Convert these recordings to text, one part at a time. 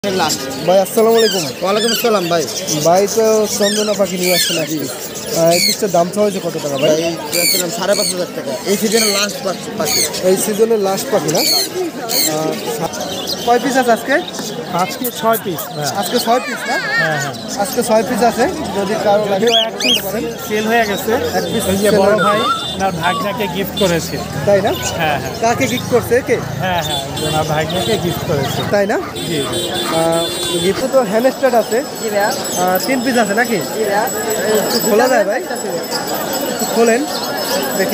ভাই আসসালামু আলাইকুম। ওয়ালাইকুম আসসালাম ভাই। ভাই তো চন্দনা পাখি নিয়ে আসছেন নাকি? এই পিসটার দাম চাওয়া হয়েছে কত টাকা ভাই? চাচ্ছিলাম 5,500 টাকা। এই সিজনের লাস্ট পাখি। এই সিজনের লাস্ট পাখি না? কয় পিস আছে আজকে? আজকে 6 পিস। আজকে 6 পিস না? হ্যাঁ হ্যাঁ, আজকে 6 পিস আছে, যদি কারো লাগে এক পিস সেল হয়ে গেছে। এক পিস এই যে বড় ভাই ওনার ভাগ্নাকে গিফট করেছে। তাই না? হ্যাঁ হ্যাঁ কাকে গিফট করছে কে? হ্যাঁ হ্যাঁ, ওনার ভাগ্নাকে গিফট করেছে। তাই না? জি গিফট তো হ্যামস্টার আছে, 3 পিস আছে নাকি? একটু খোলা যায় ভাই, একটু খোলেন দেখি।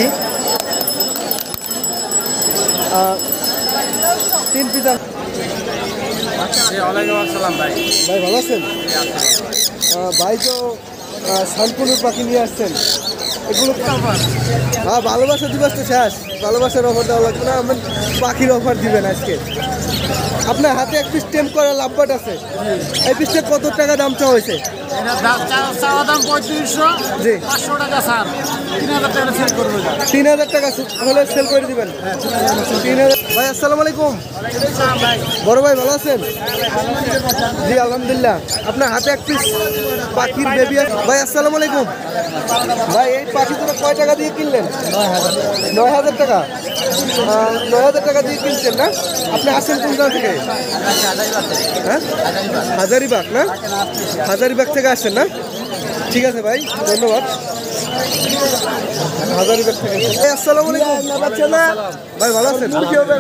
3 পিস আছে। ওয়ালাইকুম আসসালাম ভাই। ভাই ভালো আছেন? ভাই তো শানকুনুর পাখি নিয়ে আসছেন, এগুলো হ্যাঁ ভালোবাসা দিবস তো শেষ, ভালোবাসার অফার দেওয়া লাগবে না, আমার পাখির অফার দিবেন আজকে। আপনার হাতে এক পিস টেম্প করা লাভবাট আছে, এই পিসটা কত টাকা দাম চাওয়া হয়েছে? চাওয়া দাম 3500। জি 500 টাকা স্যার, 3000 টাকা সেল করবো। 3000 টাকা হলে সেল করে দিবেন। 3000। ভাই আসসালামু আলাইকুম। বড় ভাই ভালো আছেন? জি আলহামদুলিল্লাহ। আপনার হাতে এক পিস পাখির বেবি আছে। ভাই আসসালামু আলাইকুম। ভাই এই পাখি তোরা কয় টাকা দিয়ে কিনলেন? 9,000 টাকা। 9,000 টাকা দিয়ে কিনছেন না? আপনি আসেন কোন জায়গা থেকে? হ্যাঁ হাজারিবাগ না? হাজারিবাগ থেকে আসছেন না? ঠিক আছে ভাই, ধন্যবাদ। হাজারিবাগ থেকে। ভাই আসসালামু আলাইকুম। ভাই ভালো আছেন?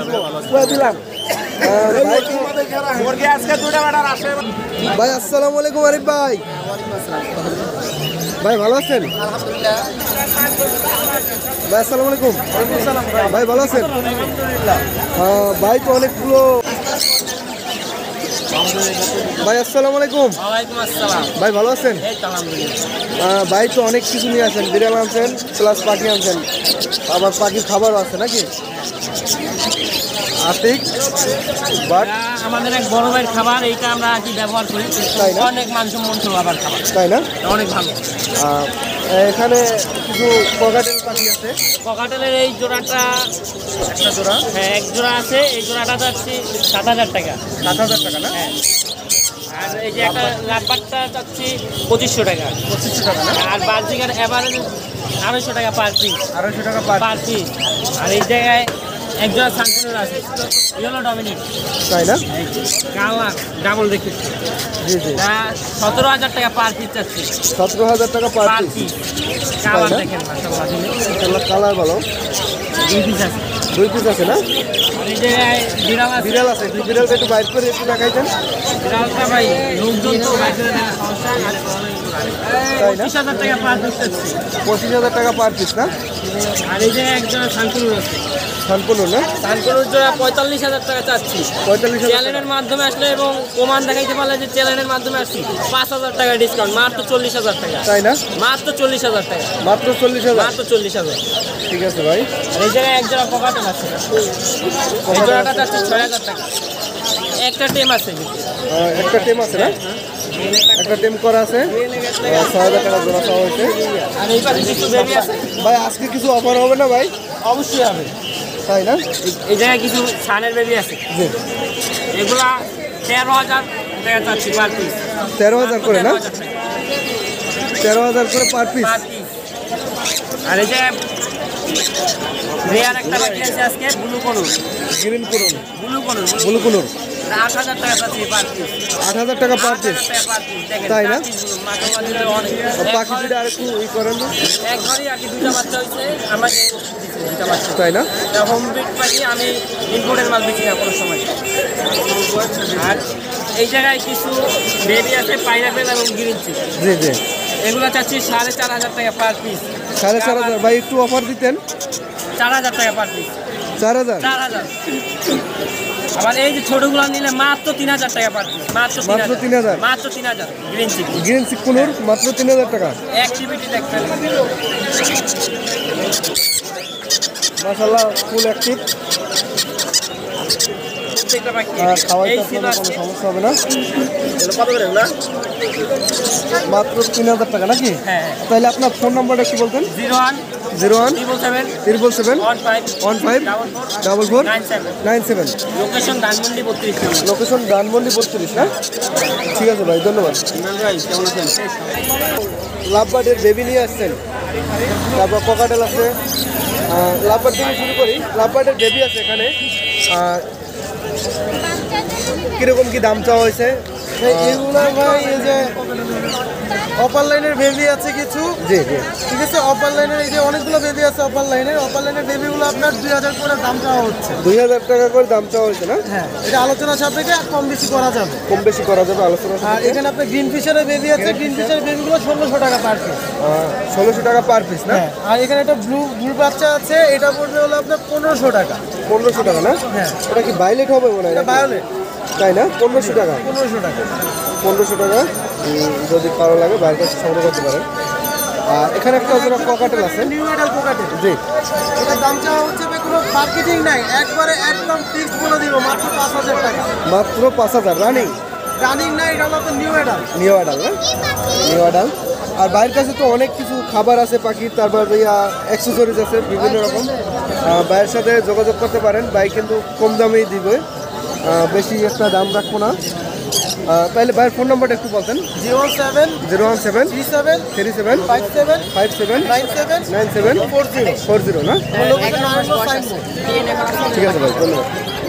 ভাই আসসালামু আলাইকুম আরিফ ভাই। ভাই ভালো আছেন? ভাই আসসালামু আলাইকুম। ভাই ভালো আছেন? ভাই তো অনেকগুলো। ভাই আসসালামু আলাইকুম। ওয়ালাইকুম আসসালাম। ভাই ভালো আছেন? এই তো আলহামদুলিল্লাহ। ভাই তো অনেক কিছু নিয়ে আসেন, বিড়াল আনছেন প্লাস পাখি আনছেন, আবার পাখির খাবারও আছে নাকি? আতিক বাট আমাদের এক বড় ভাইয়ের খাবার, এইটা আমরা কি ব্যবহার করি। তাই না? অনেক মানসম্মত খাবার, তাই না? অনেক ভালো। এখানে কিছু পকাটেল পাখি আছে। ককাটেলের এই জোড়াটা একটা জোড়া হ্যাঁ এক জোড়া আছে, এই জোড়াটা যাচ্ছে 7,000 টাকা। 7,000 টাকা না? হ্যাঁ, আর এই যে একটা লাভবারটা যাচ্ছে 2500 টাকা। 2500 টাকা না? আর বালচিকার এভারেজ 250 টাকা পার পিস। 250 টাকা পার। Per piece. আর এই জায়গায় এক জোড়া সানকুনের আছে, ইয়েলো ডমিনেট। তাই না? কালার ডাবল দেখি, জি জি 17,000 টাকা পার পিস যাচ্ছে। 17,000 টাকা per per piece. Piece colour তাই না? দেখেন মাশাআল্লাহ, কালার ভালো। 2 পিস আছে। 2 পিস আছে না? আর এই জায়গায় বিড়াল আছে। বিড়াল আছে, বিড়ালটা একটু বাইর করে একটু দেখাইছেন। বিড়ালটা ভাই লোকজন তো বাইরে দেখার সমস্যা। তাই না? 25,000 টাকা পার পিস যাচ্ছে। 25,000 টাকা পার পিস না? আর এই জায়গায় একজন সানকুনুর আছে, শানকুনুর না? সানকুনুর জোড়া 45,000 টাকা চাচ্ছি। 45,000 চ্যানেলের মাধ্যমে আসলে এবং প্রমাণ দেখাইতে পারলে যে চ্যানেলের মাধ্যমে আসছি, 5,000 টাকা ডিসকাউন্ট, মাত্র 40,000 টাকা। তাই না? মাত্র 40,000 টাকা, মাত্র 40,000। মাত্র 40,000। ঠিক আছে ভাই। আর এই জায়গায় এক জোড়া পকাটেল আছে, এই জোড়াটা যাচ্ছে 6,000 টাকা। একটা টেম আছে কিন্তু। একটা টেম আছে না? একটা টেম করা আছে, 6,000 টাকা জোড়া চাওয়া হয়েছে। আর এই পাশে কিছু বেবি আছে, ভাই আজকে কিছু অফার হবে না ভাই? অবশ্যই হবে। তাই না? এই জায়গায় কিছু সানের বেবি আছে, জি এগুলা 13,000 টাকা চাচ্ছি পার পিস। 13,000 করে না? 13,000 করে পার পিস। Per piece. আর এই যে রেয়ার একটা বাকি আছে আজকে, ব্লু কলর। গ্রিন করুন, ব্লু কলর ব্লু কুনুর। 8,000 টাকা চাচ্ছি পার পিস। 8,000 টাকা পার পিস। 8,000 টাকা পার পিস। দেখেন, তাই না? মাঝামাঝি অনেক। পাখি দুটো আর একটু ই করেন না? এক ঘরই আর কি দুইটা বাচ্চা হয়েছে, আমাকে দিচ্ছে দুইটা বাচ্চা। তাই না? হোম বিট পাখি, আমি ইম্পোর্টের মাল বেশি না কোনো সময়। আর এই জায়গায় কিছু বেবি আছে, পাইনাপেল এবং গ্রিন চিক। জি জি এগুলো চাচ্ছি 4,500 টাকা পার পিস। 4,500। ভাই একটু অফার দিতেন। 4,000 টাকা পার পিস। 4,000। 4,000। আবার এই যে ছোটগুলো নিলে মাত্র 3,000 টাকা পার পিস। মাত্র মাত্র 3,000। মাত্র 3,000 গ্রিন চিক। গ্রিন কুনুর মাত্র 3,000 টাকা। অ্যাক্টিভিটি দেখবেন। মাশাআল্লাহ ফুল অ্যাক্টিভ। একটা পাখি খাওয়াইতে এই ছিল আপনাদের কোনো সমস্যা হবে না। কত করে এগুলা? মাত্র 3000 টাকা নাকি? হ্যাঁ তাহলে আপনার ফোন নাম্বারটা কি বলতেন? 01 01 777 15 44 97। লোকেশন ধানমন্ডি 32 লোকেশন ধানমন্ডি 32 না? ঠিক আছে ভাই, ধন্যবাদ। ভাই কেমন আছেন? লাভবার্ডের বেবি নিয়ে আসছেন, তারপর ককাটেল আছে। লাভবার্ড থেকে শুরু করি। লাভবার্ডের বেবি আছে এখানে। কিরকম কি দাম চাওয়া হয়েছে? এগুলো ভাই এই যে অপার লাইনের বেবি আছে কিছু, জি জি। ঠিক আছে। অপার লাইনের এই যে অনেকগুলো বেবি আছে অপার লাইনের বেবিগুলো আপনার 2000 করে দাম চাওয়া হচ্ছে। 2000 টাকা করে দাম চাওয়া হয়েছে না? হ্যাঁ, এটা আলোচনা সাপেক্ষে কম বেশি করা যাবে। কম বেশি করা যাবে আলোচনা। আর এখানে আপনার গ্রিন ফিশারের বেবি আছে, গ্রিন ফিশারের বেবিগুলো 1600 টাকা পার পিস। 1600 টাকা পার পিস না? হ্যাঁ, আর এখানে একটা ব্লু বাচ্চা আছে, এটা পড়বে হলো আপনার 1500 টাকা। 1500 টাকা না? হ্যাঁ, এটা কি ভাইলেট হবে মনে হয়? এটা ভায়োলেট, তাই না? 1500 টাকা। 1500 টাকা। 1500 টাকা। যদি কারো লাগে বাইরের কাছে সংগ্রহ করতে পারেন। আর এখানে একটা জোড়া ককাটেল আছে। নিউ এডাল কোকাটেল, জি। এটার দাম চাওয়া হচ্ছে, কোনো মার্কেটিং নাই, একবারে একদম ফিক্সড বলে দিব, মাত্র 5000 টাকা। মাত্র 5000 রানিং। রানিং নাই, এটা হলো নিউ এডাল। নিউ আডাল না? New adult. আর বাইরের কাছে তো অনেক কিছু খাবার আছে পাখির, তারপর অ্যাক্সেসরিজ আছে বিভিন্ন রকম। বাইরের সাথে যোগাযোগ করতে পারেন, বাইক কিন্তু কম দামেই দিবে, বেশি একটা দাম রাখবো না। তাহলে ভাইয়ের ফোন নাম্বারটা একটু বলতেন। 07 017 37 37 57 57 97 97 40 না? Location Narayanganj signboard. ঠিক আছে ভাই, ধন্যবাদ।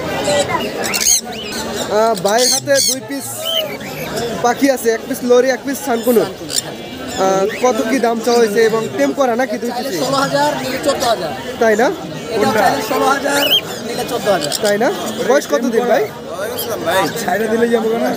ভাইয়ের হাতে 2 পিস পাখি আছে, 1 পিস লরি, 1 পিস সানকুনুর। কত কি দাম চাওয়া হয়েছে এবং টেম করা নাকি 2 পিস? 16,000 নিলে 14,000। তাই না? কোনটা? 16,000 নিলে 14,000। তাই না? বয়স কত দিন ভাই? ছাইড়া দিলে যাবো না।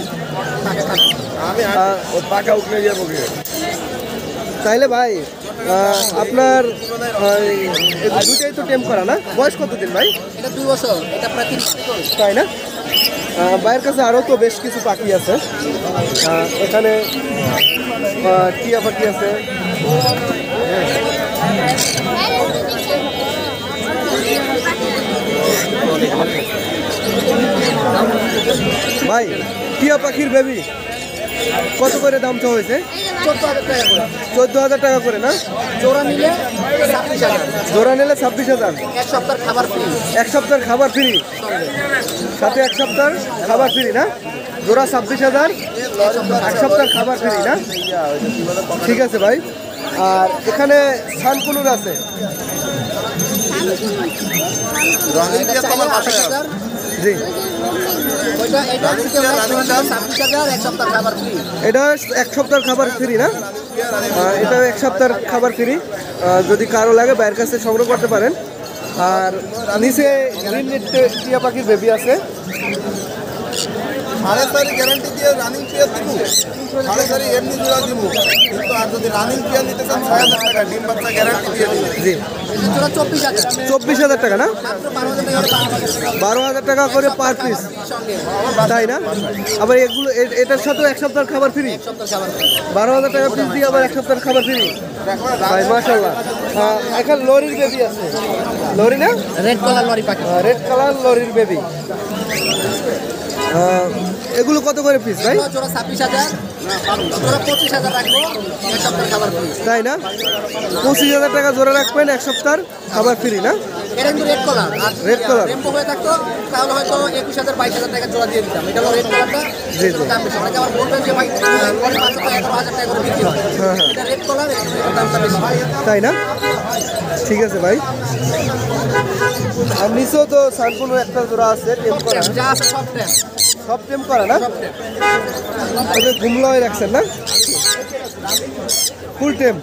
পাকা উঠলে যাবো। তাইলে ভাই আপনার দুটাই তো টেম করা না? বয়স কত দিন ভাই? এটা 2 বছর, এটা প্রায় 3 মাস। তাই না? ভাইয়ের কাছে আরও তো বেশ কিছু পাখি আছে। এখানে টিয়া পাখি আছে। ভাই টিয়া পাখির বেবি কত করে দাম চাওয়া হয়েছে? 14,000 টাকা করে। 14,000 টাকা করে না? জোড়া নিলে 26,000। জোড়া নিলে 26,000। এক সপ্তাহ খাবার ফ্রি। 1 সপ্তাহের খাবার ফ্রি, সাথে 1 সপ্তাহের খাবার ফ্রি না? জোড়া 26,000, 1 সপ্তাহের খাবার ফ্রি না? ঠিক আছে ভাই। আর এখানে সানকুনুর আছে। এটা চাইলে 28,000। জি, এটা নিতে হলে 26,000, এক সপ্তাহ খাবার ফ্রি। এটা 1 সপ্তাহের খাবার ফ্রি না? এটা 1 সপ্তাহের খাবার ফ্রি। যদি কারো লাগে বাইরের কাছে সংগ্রহ করতে পারেন। আর নিচে গ্রিন নেট টিয়া পাখির বেবি আছে। 4.5 গ্যারান্টি দিয়ে রানিং পেয়ার দিব, 4.5 এমনি জোড়া দিব। কিন্তু আর যদি রানিং পেয়ার নিতে চান 6,000 টাকা ডিম বাচ্চা গ্যারান্টি দিয়ে দিব। জি, জোড়া 24,000। 24,000 টাকা না? মাত্র 12,000 টাকা। 12,000 টাকা করে পার পিস, সঙ্গে তাই না? আবার এগুলো এটার সাথেও 1 সপ্তাহের খাবার ফ্রি। এক সপ্তাহ খাবার ফ্রি। 12,000 টাকা পিস দিয়ে আবার 1 সপ্তাহের খাবার ফ্রি। ভাই মাশাআল্লাহ। এখানে লরির বেবি আছে। লরি না? রেড কালার লরি পাখি। রেড কালার লরির বেবি। এগুলো কত করে পিস ভাই? জোড়া 26,000, জোড়া 25,000 রাখবো, এক সপ্তাহ খাবার ফ্রি। তাই না? 25,000 টাকা জোড়া রাখবেন, 1 সপ্তাহের খাবার ফ্রি না? এটা কিন্তু রেড কালার। আর Red color। রেমবো হয়ে থাকতো তাহলে হয়তো 21,000 22,000 টাকা জোড়া দিয়ে দিতাম। এটা হলো রেড কালারটা। জি, জি। দাম বেশি। অনেকে আবার বলবেন যে ভাই লরি মাত্র 11,000 টাকা করে বিক্রি হয়। হ্যাঁ হ্যাঁ, এটা রেড কালার, এর দামটা বেশি। তাই না? ঠিক আছে ভাই। আর নিচেও তো সানকুনো একটা জোড়া আছে টেম করা। যা আছে সব টেম। সব টেম করা না? সব টেম। ওদের ঘুমলা হয়ে রাখছেন না? ফুল টেম।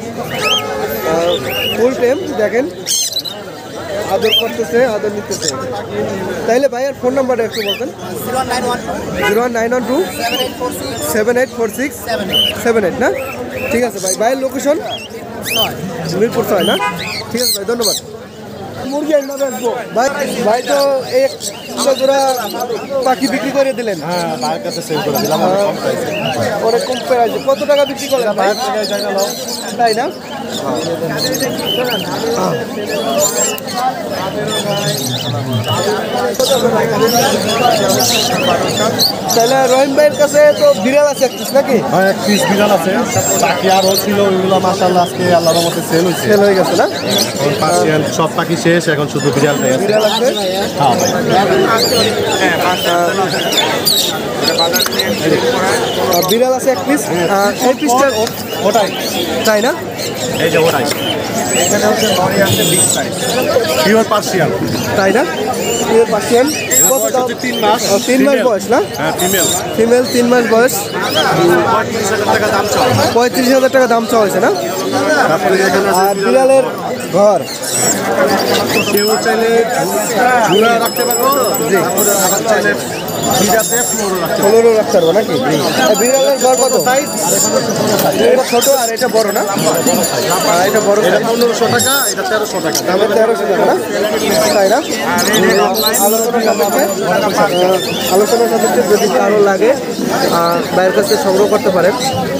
ফুল টেম দেখেন, আদর করতেছে, আদর নিতেছে। তাইলে ভাইয়ের ফোন নাম্বারটা একটু বলতেন। 0912 0912 7846 7846 78। 78 না? ঠিক আছে ভাই। ভাইয়ের লোকেশন মিরপুর 6 না? ঠিক আছে ভাই, ধন্যবাদ। মুরগি না বেচবো ভাই? ভাই তো এক জোড়া পাখি বিক্রি করে দিলেন। হ্যাঁ, ভাইয়ের কাছে সেল করে দিলাম অনেক কম প্রাইসে। অনেক কম প্রাইসে। কত টাকা বিক্রি করলেন ভাই? ভাইয়ের থেকে জায়গা নাও। তাই না? তাহলে রহিম ভাইয়ের কাছে তো বিড়াল আছে এক পিস নাকি? হ্যাঁ, এক পিস বিড়াল আছে, পাখি আরও ছিল, ওইগুলো মাশাআল্লাহ আজকে আল্লাহর রহমতে সেল হয়েছে। সেল হয়ে গেছে না? এখন পার্সিয়ান সব পাখি শেষ, এখন শুধু বিড়ালটাই আছে। বিড়াল আছে, হ্যাঁ ভাই। বিড়াল আছে এক পিস। এই পিসটা ওটাই, তাই না? এই যে ওটাই। এখানে হচ্ছে নরি আছে বিগ সাইজ, পিওর পার্সিয়ান। তাই না? Pure Persian. কত দাম? 3 মাস। 3 মাস বয়স না? হ্যাঁ, ফিমেল। ফিমেল 3 মাস বয়স। 35,000 টাকা দাম চাওয়া। 35,000 টাকা দাম চাওয়া হয়েছে না? তারপরে এখানে আছে আর বিড়ালের ঘর কেউ চাইলে ঝুলা রাখতে পারবো, তারপরে আবার চাইলে ভিজাতে ফ্লোরও রাখতে পারবো। ফ্লোরও রাখতে পারবো নাকি? আর বিড়ালের ঘর কত সাইজ? এটা ছোট আর এটা বড় না? এটা বড়, এটা 1500 টাকা, এটা 1300 টাকা। দামে 1300 টাকা না? তাই না? আলোচনার সাপেক্ষে আলোচনার সাপেক্ষে যদি আরও লাগে ভাইয়ের কাছে সংগ্রহ করতে পারেন।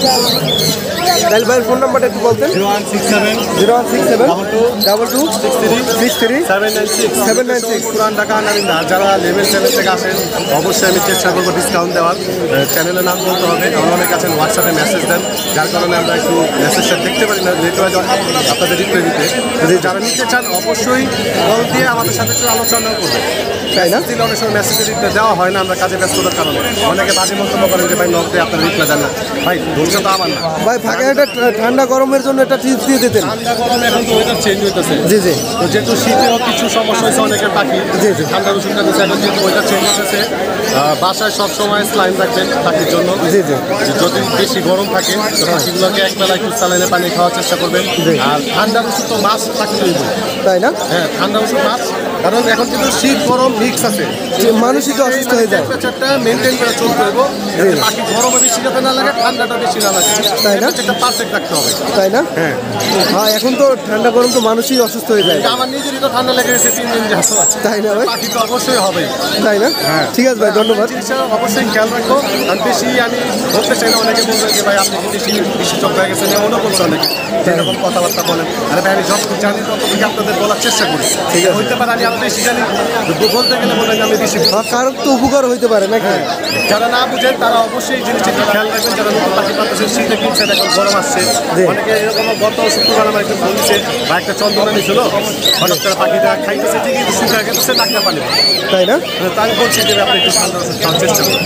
তাহলে ভাইয়ের ফোন নাম্বারটা একটু বলতেন। 0167 0167 22 63 796 796। পুরান ঢাকা নারিন্দা। যারা লেভেল চ্যানেল থেকে আসেন অবশ্যই আমি চেষ্টা করবো ডিসকাউন্ট দেওয়ার। চ্যানেলের নাম বলতে হবে, আমার অনেক আছেন হোয়াটসঅ্যাপে মেসেজ দেন, যার কারণে আমরা একটু মেসেজটা দেখতে পারি না, লেট হয়ে যায় আপনাদের রিপ্লাই দিতে। যদি যারা নিতে চান অবশ্যই কল দিয়ে আমাদের সাথে একটু আলোচনা করবেন। তাই না? দিলে অনেক সময় মেসেজে রিপ্লাই দেওয়া হয় না, আমরা কাজে ব্যস্ততার কারণে। অনেকে বাজে মন্তব্য করেন যে ভাই নক দিয়ে আপনার রিপ্লাই দেন না। ভাই ভুলটা তো আমার না। ভাই ফাঁকা একটা ঠান্ডা গরমের জন্য একটা টিপস দিয়ে দিতেন। ঠান্ডা গরমে এখন তো ওয়েদার চেঞ্জ হইতেছে, জি জি তো যেহেতু শীতেও কিছু সমস্যা হয়েছে অনেকের পাখি, জি। ঠান্ডার ওষুধটা দিচ্ছে, এখন যেহেতু ওয়েদার চেঞ্জ হতেছে, বাসায় সবসময় স্লাইন রাখবেন পাখির জন্য। জি জি যদি বেশি গরম থাকে তো পাখিগুলোকে একবেলা একটু স্যালাইনে পানি খাওয়ার চেষ্টা করবেন। আর ঠান্ডার ওষুধ তো মাছ থাকতেই হবে। তাই না? হ্যাঁ, ঠান্ডার ওষুধ মাছ, কারণ এখন কিন্তু শীত গরম মিক্স আছে, মানুষই তো অসুস্থ হয়ে যায়। টেম্পারেচারটা মেনটেন করে চলতে হবে, যাতে পাখি গরমে বেশি যাতে না লাগে, ঠান্ডাটা বেশি না লাগে, তাই না? এটা পারফেক্ট রাখতে হবে। তাই না? হ্যাঁ, হ্যাঁ, এখন তো ঠান্ডা গরম তো মানুষই অসুস্থ হয়ে যায়। আমার নিজেরই তো ঠান্ডা লেগে গেছে 3 দিন যাচ্ছে। তাই না ভাই? পাখি তো অবশ্যই হবে। তাই না? হ্যাঁ। ঠিক আছে ভাই, ধন্যবাদ। জিনিসটা অবশ্যই খেয়াল রাখবো। আর বেশি আমি বলতে চাই না, অনেকে বলবেন যে ভাই আপনি বেশি চোখ হয়ে গেছেন, এমনও বলছে অনেকে, যেরকম কথাবার্তা বলেন। আরে ভাই আমি যতটুকু জানি ততটুকু আপনাদের বলার চেষ্টা করি। ঠিক আছে, হইতে পারে আমি আরো বেশি জানি, বলতে গেলে বলেন আমি বেশি। কারোর তো উপকার হইতে পারে নাকি? যারা না বুঝেন তারা অবশ্যই এই জিনিসটা একটু খেয়াল রাখবেন। যারা নতুন পাখি পাচ্ছেন, শীতে কিনছেন, এখন গরম আসছে, অনেকে এরকম গত শুক্রবার আমার একটু ফোন দিচ্ছে, বা একটা চন্দনানি ছিল, হঠাৎ করে পাখিটা খাইতেছে ঠিকই, কিন্তু শুকা গেছে, ডাক্তার পানি। তাই না? তাই আমি বলছি যে আপনি একটু ঠান্ডা ওষুধ খাওয়ার চেষ্টা করুন।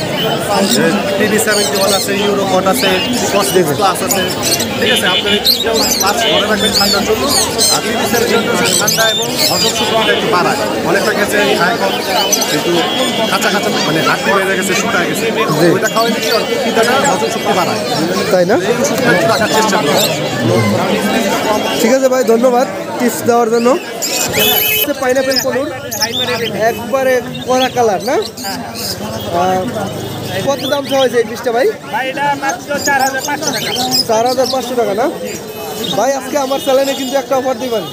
TD71 আছে, ইউরোকট আছে, কসলিক্স প্লাস আছে, ঠিক আছে। আপনার পাঁচ মনে রাখবেন ঠান্ডার জন্য। আর TD71 ঠান্ডা এবং হজম শক্তিটা একটু বাড়ায়, অনেকটা গেছে খায় কম, কিন্তু কাঁচা কাঁচা মানে হাঁটতে বেড়ে গেছে, শুকায় গেছে, ওইটা খাওয়াই দিচ্ছি, হজম শক্তি বাড়ায়। তাই না? এই ওষুধটা একটু রাখার চেষ্টা করুন। ঠিক আছে ভাই, ধন্যবাদ টিপস দেওয়ার জন্য। পাইনাপেল পলুর একবারে কড়া কালার না? কত দাম চাওয়া হয়েছে এই পিসটা ভাই? 4,500 টাকা না? ভাই আজকে আমার চ্যানেলে কিন্তু একটা অফার দিবেন।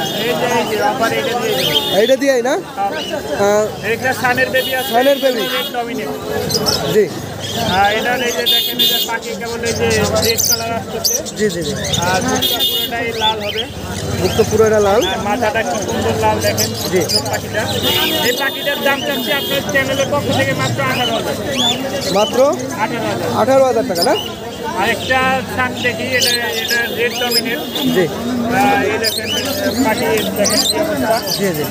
এইটা দিয়াই না? সানের বেবি। জি এটা এই যে দেখেন, এই যে পাখি কেবল এই যে রেড কালার আসতেছে, জি জি জি আর মুখটা পুরোটাই লাল হবে, মুক্ত পুরো এটা লাল। আর মাথাটা কি সুন্দর লাল দেখেন। জি। পাখিটা, এই পাখিটার দাম চাচ্ছি আপনার চ্যানেলের পক্ষ থেকে মাত্র 18,000। মাত্র 18,000। 18,000 টাকা না? আরেকটা সান দেখি, এটা রেড ডমিনেট। জি এই দেখেন পাখি, দেখেন কি অবস্থা। জি জি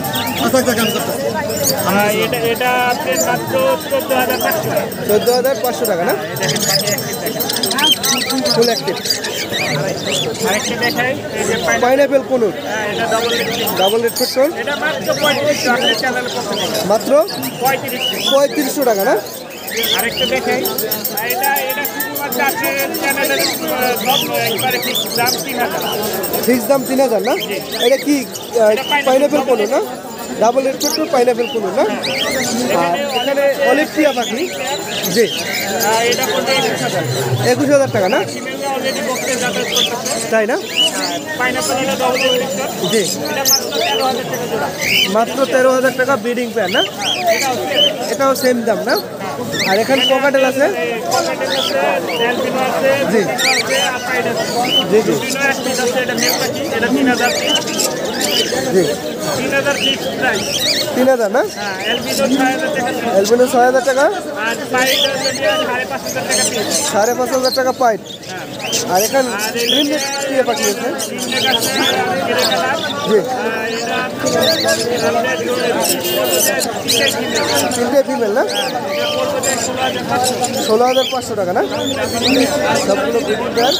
এটা আপনি মাত্র 14,500। 14,500 টাকা না? দেখেন পাখি অ্যাক্টিভ দেখেন। Full active. আরেকটা দেখাই, এই যে পাইনাপেল পলুর এটা ডবল রেড। ডাবল রেড পেট্রোল এটা মাত্র 3500 আপনার চ্যানেলের পক্ষ থেকে। মাত্র 3500। 3500 টাকা না? আরেকটা দেখাই, এটা শুধুমাত্র আপনার চ্যানেলের একবারে ফিক্স দাম 3,000। ফিক্স দাম 3,000 না? এটা কি পাইনাপেল পলুর না? ডাবল রেড পেট্রোল পাইনাপেল পলুর না? আর এখানে অলিভ টিয়া পাখি। জি এটা পড়বে 21,000। 21,000 টাকা না? ফিমেলরা অলরেডি বক্সে যাতায়াত করতেছে। তাই না? পাইনাপল এটা ডবল রেড। জি এটা মাত্র 13,000 টাকা জোড়া। মাত্র 13,000 টাকা ব্রিডিং প্যান না? এটাও সেম দাম না? আর এখানে পকাটেল আছে। কমেটেল আছে, ডেলফিনো আছে, জি। আছে, আপাইড আছে। জি জি ডেলফিনো এক পিস আছে, এটা মেল পাখি, এটা 3,000 পিস। জি 3000 ফিক্সড প্রাইস। 3000 না? হ্যাঁ, এলবিনো 6000 টাকা piece। অ্যালবিনো 6000 টাকা, আর পাইট হচ্ছে 5500 টাকা পিস। 5500 টাকা পাইট। আর এখানে আর রিমনেট টিয়া পাখি আছে। রিংনেক আছে, গ্রে কালার। জি, এটা আপনার তিনটে ফিমেল না? 16,500 টাকা না? সবগুলো ব্রিডিং পেয়ার।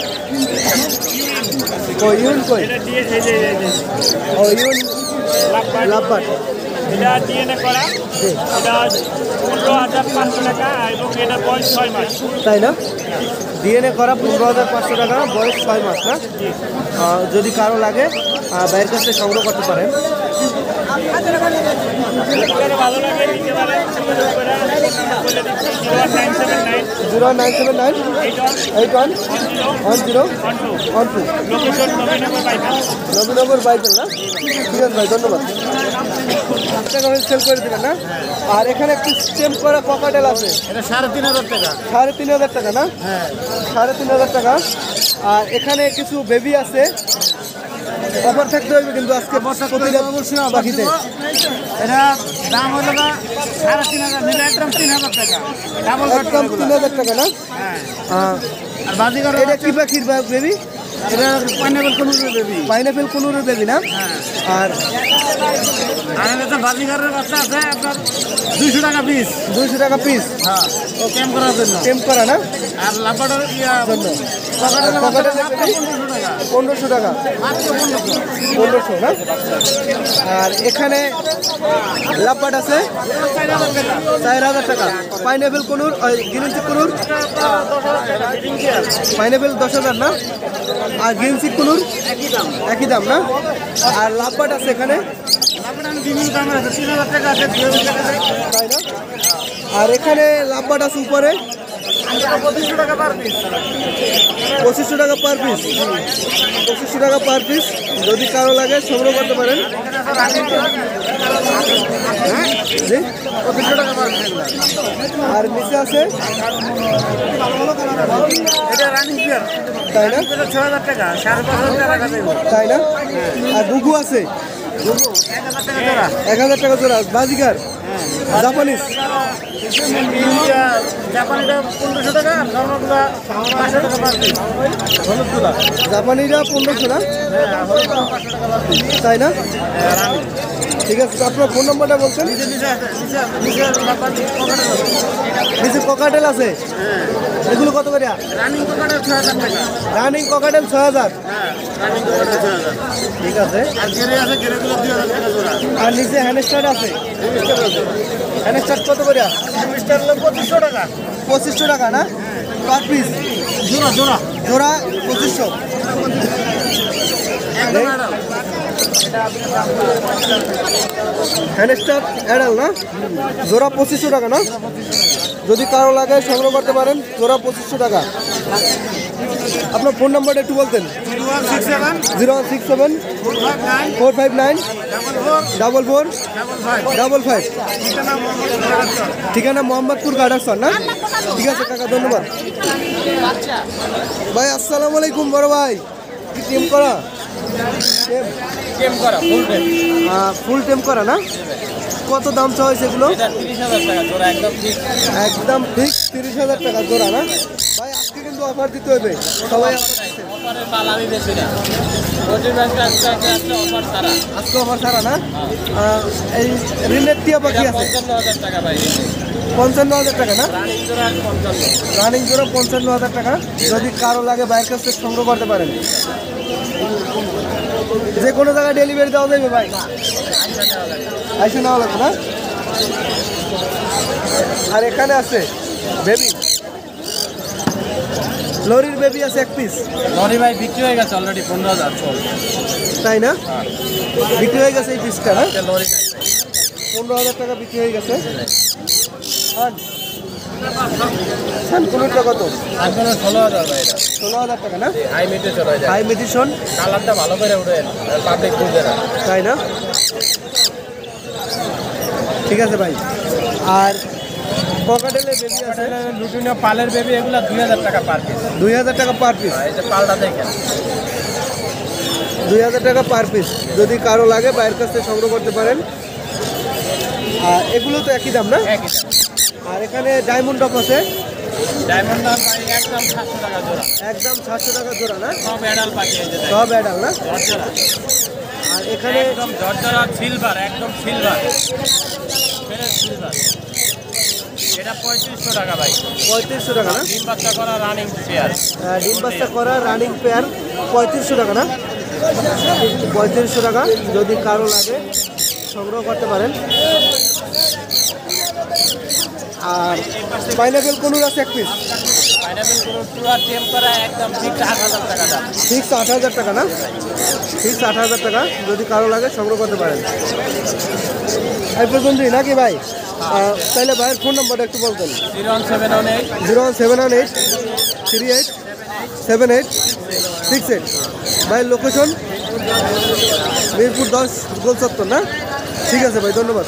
ও ইউন কই? এটা দিয়ে এই যে ও ইউন লাভবার্ড। এটা ডিএনএ করা। জি, এটা 15,500 টাকা এবং এটা বয়স 6 মাস। তাই না? ডিএনএ করা 15,500 টাকা, বয়স 6 মাস না? যদি কারো লাগে বাইরের কাছে সংগ্রহ করতে পারেন। যদি ভালো লাগে নিতে পারেন। যোগাযোগ করে বলে দিচ্ছি 01979 0979 81 10 12। Location Nabinagar bypass. নবীনগর বাইবেল না? ঠিক আছে ভাই, ধন্যবাদ। টাকা সেল করে দিলেন না? আর এখানে একটু স্টেম করা ককাটেল আছে, এটা 3,500 টাকা। 3,500 টাকা না? হ্যাঁ, 3,500 টাকা। আর এখানে কিছু বেবি আছে, অফার থাকতে হবে কিন্তু আজকে প্রতিটা পাখিতে। এটা দাম হলো না 3,500, নিলে একদম 3,000 টাকা। ডাবল কাট একদম 3,000 টাকা না? হ্যাঁ, আর বাজিগার এটা কি পাখির বেবি? এটা পাইনাপল কোন বেবি। পাইনাপেল কুনুরের বেবি না? আর আর এটা বাজিগারের বাচ্চা আছে আপনার 200 টাকা পিস। 200 টাকা পিস। হ্যাঁ, ও ক্যাম্প করার জন্য। টেম করা না? আর লাম্বাটার জন্য পকেটের পকেটের মাত্র 1500 টাকা। 1500 টাকা, মাত্র 1500। 1500 না? আর এখানে লাভবার্ড আছে 4,000 টাকা। পাইনাপেল কুনুর, গ্রিনসিক কুনুর পাইনাপেল 10,000 না? আর গ্রিনসিক কুনুর একই দাম না? আর লাভবার্ড আছে এখানে, লাম্বাটার বিভিন্ন দাম আছে, 3,000 টাকা আছে, 2,000 টাকা আছে। তাই না? আর এখানে লাভবার্ড আছে উপরে 2500 টাকা পার পিস। 2500 টাকা পার পিস। 2500 টাকা পার পিস। যদি কারো লাগে সংগ্রহ করতে পারেন। জি, 2500 টাকা পার পিস। আর নিচে আছে, এটা রানিং পিয়ার। তাই না? এটা 6,000 টাকা, 5,500 টাকা রাখা যাবে। তাই না? আর দুগু আছে 1,000 টাকা জোড়া। 1,000 টাকা জোড়া। বাজিকার জাপানিজ ইন্ডিয়া জাপানিটা 1500 টাকা, নর্মালগুলা 500 টাকা পার পিস। হলুদগুলা জাপানিরা 1500 না? 500 টাকা পার পিস। তাই না? ঠিক আছে, তো আপনার ফোন নম্বরটা বলছেন। নিচে ককাটেল আছে, এগুলো কত করে? রানিং কোকাটা 6,000 টাকা। Running cockatiel 6,000। হ্যাঁ, রানিং কোকাটা 6,000। ঠিক আছে। আর গেরে আছে, গেরেগুলো 2,000 টাকা জোড়া। আর নিচে হ্যান্ডস্টার আছে, হ্যান্ডস্টার কত করে? মিস্টার হলো 2500 টাকা 2500 টাকা না? পার পিস জোড়া। জোড়া জোড়া 2500। একদম আড়াল। হ্যান্ডস্টার অ্যাডাল না? জোড়া 2500 টাকা না? যদি কারো লাগে সংগ্রহ করতে পারেন, জোড়া 2500 টাকা। আপনার ফোন নাম্বারটা একটু বলতেন। 0167 0167 459 459 44 44 55। 55। ঠিকানা মোহাম্মদপুর গাড়াসর। ঠিকানা মোহাম্মদপুর গার্ডারসন না? ঠিক আছে কাকা, ধন্যবাদ ভাই। আসসালামু আলাইকুম বড় ভাই। কি টেম করা? টেম করা ফুল টেম। ফুল টেম করা না? কত দাম চাওয়া হয়েছে এগুলো? এটা 30,000 টাকা জোড়া, একদম ঠিক। একদম ঠিক 30,000 টাকা জোড়া না? ভাই আজকে কিন্তু অফার দিতে হবে সবাই। অফারের মাল আমি বেশি না, প্রতি ব্যাংকে আজকে অফার ছাড়া। আজকে অফার ছাড়া না? এই রিলেট টিয়া পাখি আছে 55,000 টাকা ভাই। 55,000 টাকা না? রানিং জোড়া 55। রানিং জোড়া 55,000 টাকা। যদি কারো লাগে বাইরের কাছ থেকে সংগ্রহ করতে পারেন। যে কোনো জায়গায় ডেলিভারি দেওয়া যাবে ভাই? আইসে নেওয়া লাগবে না? আর এখানে আছে বেবি, লরির বেবি আছে 1 পিস। লরি ভাই বিক্রি হয়ে গেছে অলরেডি 15,000 চল। তাই না? বিক্রি হয়ে গেছে এই পিসটা না? লরি 15,000 টাকা বিক্রি হয়ে গেছে। সানকুনুরটা কত? আপনার 16,000 ভাই। এটা 16,000 টাকা না? হাই মিটে চলে যায়, হাই মেডিসন, কালারটা ভালো করে উঠেন, পাবলিক বুঝবে না। তাই না? ঠিক আছে ভাই। আর ককাটেলের বেবি আছে লুটিনো পালের বেবি, এগুলো 2,000 টাকা পার পিস। 2,000 টাকা পার পিস। এই যে পালটা দেখেন, 2000 টাকা পার পিস। যদি কারো লাগে বাইরের কাছ থেকে সংগ্রহ করতে পারেন। আর এগুলো তো একই দাম না? আর এখানে ডায়মন্ড ডপ আছে, ডায়মন্ড দাম ভাই একদম 700 টাকা জোড়া। একদম 700 টাকা জোড়া না? সব অ্যাডাল পাখি এই যে দেখেন। সব অ্যাডাল না? জর্জরা। আর এখানে একদম জর্জরা সিলভার, একদম সিলভার। Fresh silver. এটা 3500 টাকা ভাই। 3500 টাকা না? ডিম বাচ্চা করা রানিং পেয়ার। ডিম বাচ্চা করা রানিং পেয়ার 3500 টাকা না? 3500 টাকা। যদি কারো লাগে সংগ্রহ করতে পারেন। আর পাইনাপেল কোনুর আছে এক পিস, পাইনাপেল গুলো পুরো টেম করা একদম ঠিক 8000 টাকা দাম। ফিক্স 8000 টাকা না? ফিক্স 8000 টাকা। যদি কারো লাগে সংগ্রহ করতে পারেন। এই পর্যন্তই নাকি ভাই? তাহলে ভাইয়ের ফোন নাম্বারটা একটু বলতেন। 01718 01718 38 78 68। ভাইয়ের লোকেশন মিরপুর 10 গোল চত্বর না? ঠিক আছে ভাই, ধন্যবাদ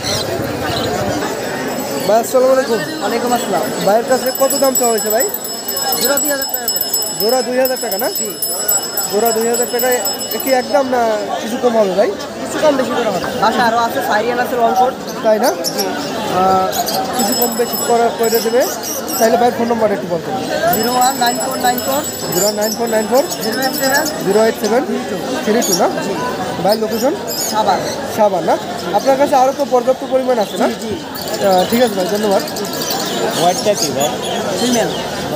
ভাই। আসসালামু আলাইকুম। ওয়ালাইকুম আসসালাম। ভাইয়ের কাছে কত দাম চাওয়া হয়েছে ভাই? জোড়া 2000 টাকা করে। জোড়া 2000 টাকা না? জোড়া 2000 টাকায় কি একদম না কিছু কম হবে ভাই? কিছু কম বেশি করে হবে। বাসা আরও আছে, সাইরিয়ান আছে, লং কোট। তাই না? কিছু কম বেশি করে দেবে। তাইলে ভাইয়ের ফোন নাম্বার একটু বলতেন। 019494 09494 087 087 32 না? ভাইয়ের লোকেশন সাবার। সাবান না? আপনার কাছে আরও তো পর্যাপ্ত পরিমাণ আছে না? জি। ঠিক আছে ভাই, ধন্যবাদ। হোয়াইটটা কি ভাই? ফিমেল।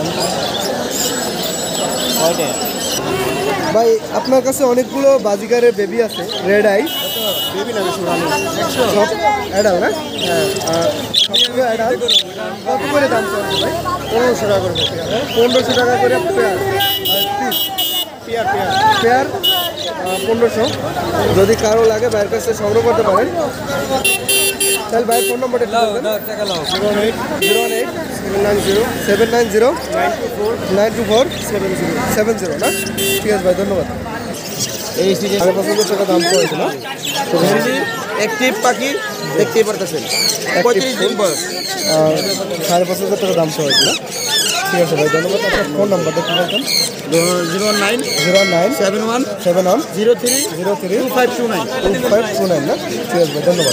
হোয়াইটে ভাই আপনার কাছে অনেকগুলো বাজিগারের বেবি আছে, রেড আই সব অ্যাডাল না? সবগুলো অ্যাডাল। কত করে দাম চলছে ভাই? 1500 টাকা করে। 1500 টাকা করে পেয়ার। আর পিস পেয়ার 1500। যদি কারো লাগে ভাইয়ের কাছে সংগ্রহ করতে পারেন। তাহলে ভাইয়ের ফোন নাম্বারটা একটু বলবেন। 08 790 924 70 না? ঠিক আছে ভাই, ধন্যবাদ। এই 5,500 টাকা দাম পড়েছিল। অ্যাক্টিভ পাখি দেখতেই পারতেছেন, 35 দিন বয়স। 5,500 টাকা দাম পড়েছিল। ঠিক আছে ভাই, ধন্যবাদ। আপনার ফোন নাম্বারটা একটু বলতেন। 09 09 71 71 03 03 2529। 2529 না? ঠিক আছে ভাই, ধন্যবাদ।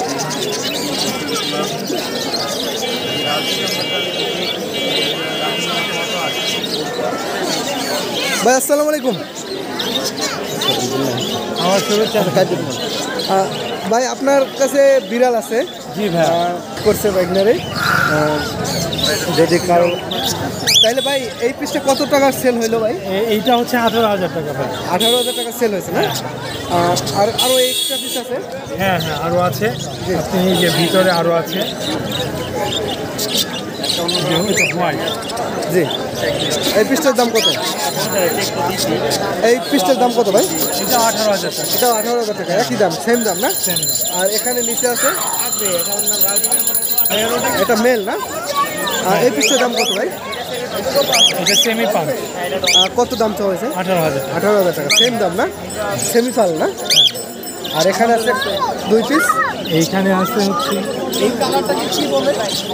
ভাই আসসালামু আলাইকুম। আমার শুভেচ্ছা। ভাই আপনার কাছে বিড়াল আছে? জি ভাই। করছে বাইকনারে। যদি কারো তাহলে ভাই এই পিসটা কত টাকার সেল হইলো ভাই? এইটা হচ্ছে 18,000 টাকা ভাই। 18,000 টাকা সেল হয়েছে না? আর আরও এক্সট্রা পিস আছে? হ্যাঁ হ্যাঁ, আরও আছে। আপনি এই যে ভিতরে আরও আছে। হোয়াইট। জি। এই পিসটার দাম কত? এই পিসটার দাম কত ভাই? এটা 18,000 টাকা। এটা 18,000 টাকা, একই দাম, সেম দাম না? সেম দাম। আর এখানে নিচে আছে এটা মেল না? আর এই পিসটার দাম কত ভাই? এটা সেমি পাল। কত দাম চাওয়া হয়েছে? 18,000 টাকা। 18,000 টাকা, সেম দাম না? সেমিফাল না? আর এখানে আছে 2 পিস। এইখানে আছে হচ্ছে এই কালারটা কি বলবে?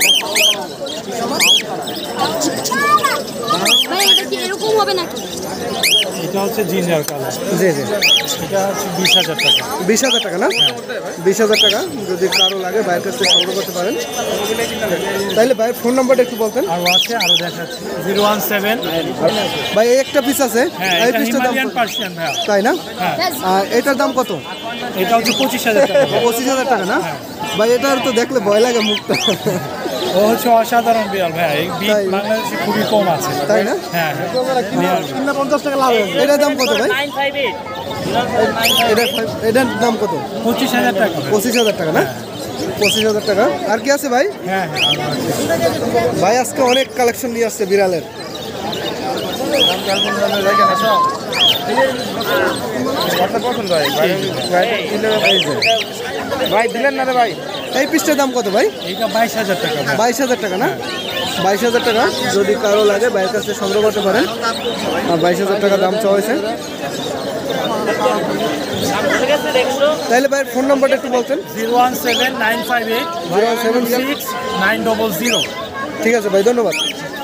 ভাই এটা কি এরকম হবে নাকি? এটা হচ্ছে জিঞ্জার কালার। জি জি। এটা হচ্ছে 20,000 টাকা। 20,000 টাকা না? 20,000 টাকা। যদি কারো লাগে ভাইয়ের কাছ থেকে সংগ্রহ করতে পারেন। তাইলে ভাইয়ের ফোন নাম্বারটা একটু বলতেন। আরও আছে, আরও দেখাচ্ছি। 017। ভাই এই একটা পিস আছে, হ্যাঁ, এই এটা পিসটার দাম হিমালয়ান কত? পার্সিয়ান ভাই। তাই না? হ্যাঁ, আর এটার দাম কত? এটা হচ্ছে 25,000 টাকা। 25,000 টাকা না? ভাই এটার তো দেখলে ভয় লাগে মুখটা। ও হচ্ছে অসাধারণ বিড়াল ভাই। এই বিট তাই? বাংলাদেশে খুবই কম আছে। তাই না? হ্যাঁ। 50 টাকা লাভ হবে। এটার দাম কত ভাই? 958 এটার দাম কত? 25,000 টাকা। 25,000 টাকা না? 25,000 টাকা। আর কি আছে ভাই? হ্যাঁ হ্যাঁ। ভাই আজকে অনেক কালেকশন নিয়ে আসছে বিড়ালের। ভাই দিলেন না রে ভাই? এই পিসটার দাম কত ভাই? এইটা 22,000 টাকা ভাই। 22,000 টাকা না? 22,000 টাকা। যদি কারো লাগে ভাইয়ের কাছে সংগ্রহ করতে পারেন। 22,000 টাকা দাম চাওয়া হয়েছে। তাহলে ভাইয়ের ফোন নাম্বারটা একটু বলতেন। 017 958 076 900। ঠিক আছে ভাই, ধন্যবাদ।